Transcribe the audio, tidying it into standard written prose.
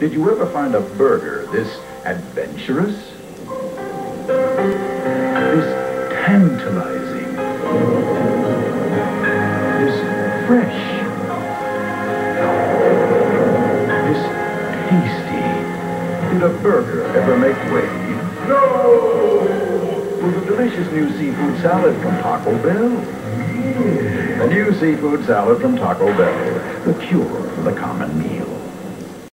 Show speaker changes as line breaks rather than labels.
Did you ever find a burger this adventurous? This tantalizing? This fresh? This tasty? Did a burger ever make waves? No! With a delicious new seafood salad from Taco Bell? Yeah. A new seafood salad from Taco Bell, the cure for the common meal.